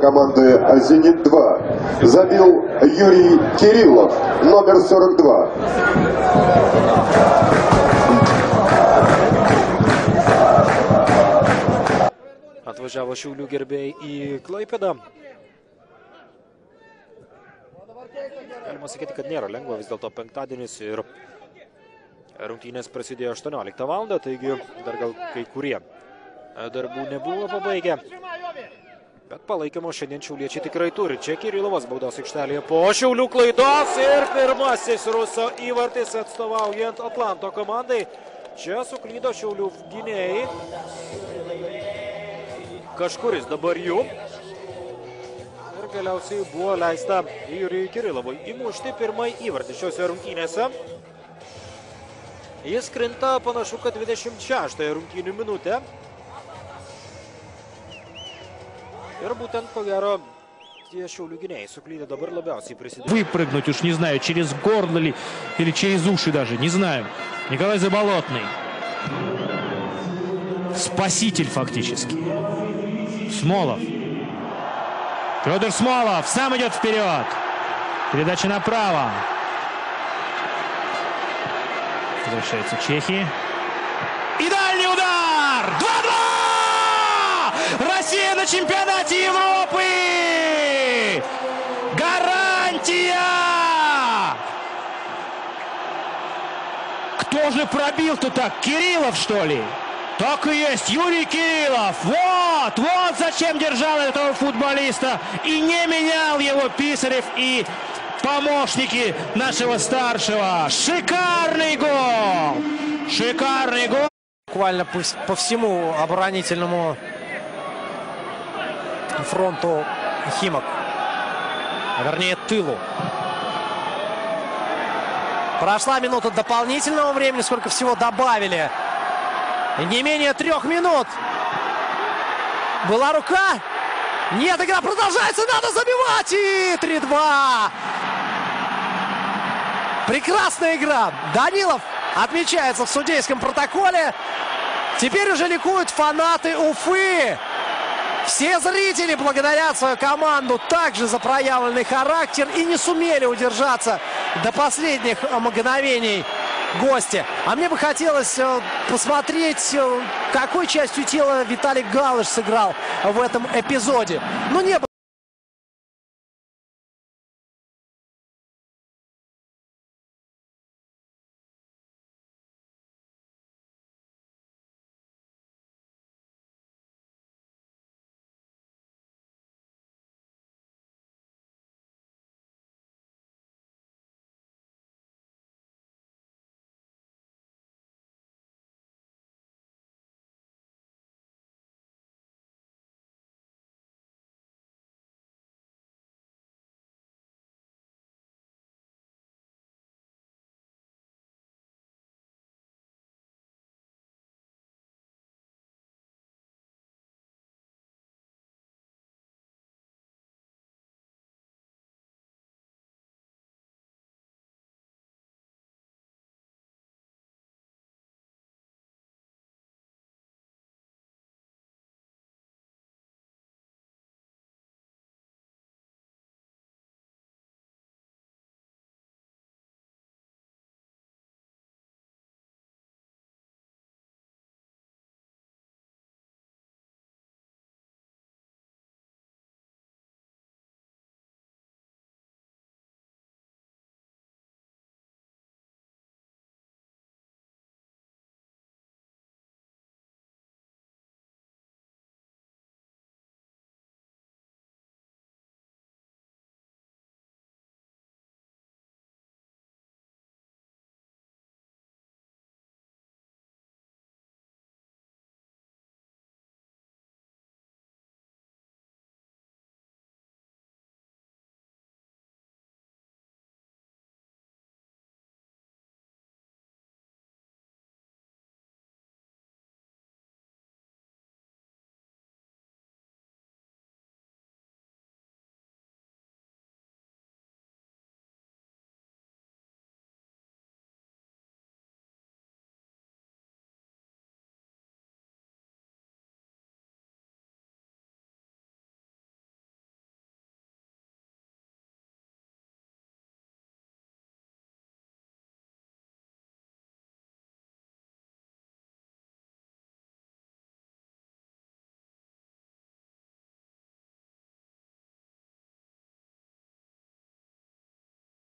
команды «Зенит-2». Забил Юрий Кириллов, номер 42. Atvažiavo Šiaulių gerbėjai į Klaipėdą. Galima sakyti, kad nėra lengva, vis dėlto penktadienis ir rungtynės prasidėjo 18 val. Taigi dar gal kai kurie darbų nebuvo pabaigę. Bet palaikymo šiandien šiauliečiai tikrai turi. Čia Kirilovas baudos aikštelėje po Šiaulių klaidos ir pirmasis Ruso įvartis atstovaujant Atlanto komandai. Čia suklydo Šiaulių gynėjai. Kažkuris dabar jų. Ir galiausiai buvo leista Jurijui Kirilovui įmušti pirmąjį įvartį šiose rungtynėse. Jis krinta panašu, kad 26 rungtynių minutę. Ir būtent, ko gero, tie Šiaulių gynėjai suklydę dabar labiausiai приседают. Выпрыгнуть уж не знаю, через горло ли, или через уши даже, не знаю. Николай Заболотный. Спаситель фактически. Смолов. Федор Смолов сам идет вперед. Передача направо. Возвращаются чехи. И дальний удар! 2-2! Россия на чемпионате Европы! Гарантия! Кто же пробил-то так? Кириллов, что ли? Так и есть, Юрий Кириллов. Вот зачем держал этого футболиста. И не менял его Писарев и помощники нашего старшего. Шикарный гол! Шикарный гол! Буквально по всему оборонительному фронту Химок. Вернее, тылу. Прошла минута дополнительного времени. Сколько всего добавили. Не менее 3 минут. Была рука. Нет, игра продолжается. Надо забивать. И 3-2. Прекрасная игра. Данилов отмечается в судейском протоколе. Теперь уже ликуют фанаты Уфы. Все зрители благодарят свою команду также за проявленный характер и не сумели удержаться до последних мгновений гости. А мне бы хотелось посмотреть, какой частью тела Виталий Галыш сыграл в этом эпизоде. Ну, не было.